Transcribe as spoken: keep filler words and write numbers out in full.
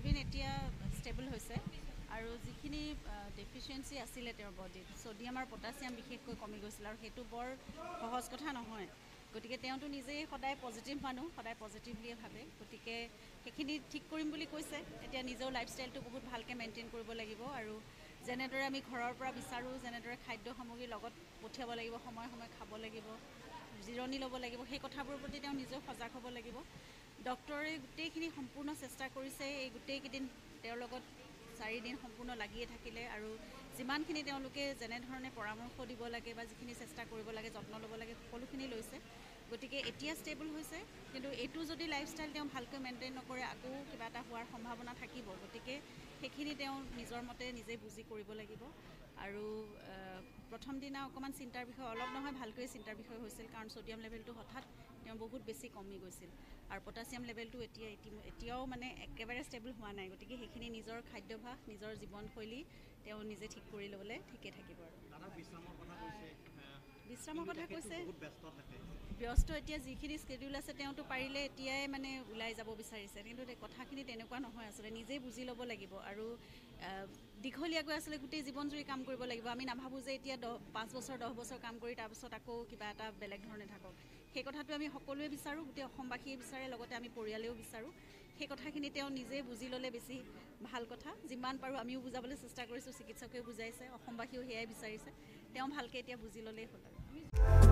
haemoglobin এতিয়া stable হৈছে আৰু যিখিনি ডেফিচিয়েঞ্চি আছিলে তেওঁৰ বডিত ছ'ডিয়াম আৰু পটাছিয়াম বিশেষকৈ কমি গৈছিল আৰু সেইটো বৰ সহজ কথা নহয় গতিকে তেওঁতো নিজেই সদায় পজিটিভ মানুহ সদায় পজিটিভলিয়ে ভাবে গতিকে সেইখিনি ঠিক কৰিম বুলি কৈছে এতিয়া নিজৰ লাইফষ্টাইলটো বহুত ভালকৈ মেইনটেইন কৰিব লাগিব আৰু যেনেদৰে আমি ঘৰৰ পৰা বিচাৰোঁ যেনেদৰে খাদ্য সামগ্ৰীৰ লগত পঠিয়াব লাগিব সময়ে সময়ে খাব লাগিব জিৰণি ল'ব লাগিব সেই কথাবোৰৰ প্ৰতি তেওঁ নিজেও সজাগ হ'ব লাগিব ডক্টৰে গোটেইখিনি সম্পূৰ্ণ চেষ্টা কৰিছে এই গোটেইকেইদিন তেওঁৰ লগত চাৰিদিন সম্পূৰ্ণ লাগিয়ে থাকিলে আৰু যিমানখিনি তেওঁলোকে যেনেধৰণে পৰামৰ্শ দিব লাগে বা যিখিনি চেষ্টা কৰিব লাগে যত্ন ল'ব লাগে সকলোখিনি লৈছে গতিকে এতিয়া ষ্টেবল হৈছে কিন্তু এইটো যদি লাইফষ্টাইল তেওঁ ভালকৈ মেইনটেইন নকৰে আকৌ কিবা এটা হোৱাৰ সম্ভাৱনা থাকিব গতিকে সেইখিনি তেওঁ নিজৰ মতে নিজে বুজি কৰিব লাগিব আৰু প্ৰথম দিনা অকণমান চিন্তাৰ বিষয় অলপ নহয় ভালকৈ চিন্তাৰ বিষয় হৈছিল কাৰণ ছ'ডিয়াম লেভেলটো হঠাৎ তেওঁ বহুত বেছি কমি গৈছিল আৰু পটাছিয়াম লেভেলটো এতিয়া এতিয়াও মানে একেবাৰে ষ্টেবল হোৱা নাই গতিকে সেইখিনি নিজৰ খাদ্যাভ্যাস নিজৰ জীৱনশৈলী তেওঁ নিজে ঠিক কৰি ল'বলৈ ঠিকে থাকিব আৰু বিশ্ৰামৰ কথা কৈছে ব্যস্ত এতিয়া যিখিনি স্কেডিউল আছে তেওঁতো পাৰিলে এতিয়াই মানে ওলাই যাব বিচাৰিছে কিন্তু কথাখিনি তেনেকুৱা নহয় আচলতে নিজেই বুজি ল'ব লাগিব আৰু দীঘলীয়াকৈ আচলতে গোটেই জীৱন জুৰি কাম কৰিব লাগিব আমি নাভাবোঁ যে এতিয়া দহ পাঁচ বছৰ দহ বছৰ কাম কৰি তাৰপিছত আকৌ কিবা এটা বেলেগ ধৰণে থাকক সেই কথাটো আমি সকলোৱে বিচাৰোঁ গোটেই অসমবাসীয়ে বিচাৰে লগতে আমি পৰিয়ালেও বিচাৰোঁ সেই কথাখিনি তেওঁ নিজেই বুজি ল'লে বেছি ভাল কথা যিমান পাৰোঁ আমিও বুজাবলৈ চেষ্টা কৰিছোঁ চিকিৎসকেও বুজাইছে অসমবাসীয়েও সেয়াই বিচাৰিছে তেওঁ ভালকৈ এতিয়া বুজি ল'লেই হ'ল আৰু